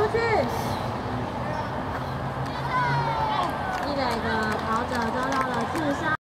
去。一垒的跑者遭到了刺伤。